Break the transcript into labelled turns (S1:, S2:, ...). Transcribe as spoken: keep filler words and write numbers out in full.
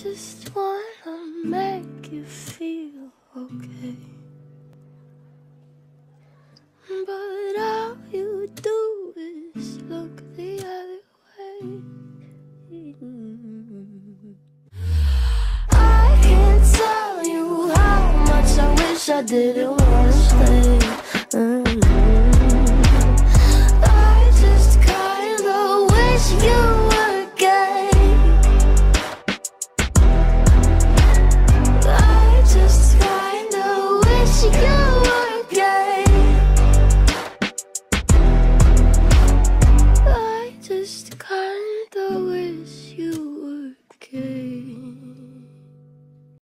S1: just wanna make you feel okay, but all you do is look the other way. I can't tell you how much I wish I didn't wanna stay. I just kinda wish you were gay. I just kinda wish you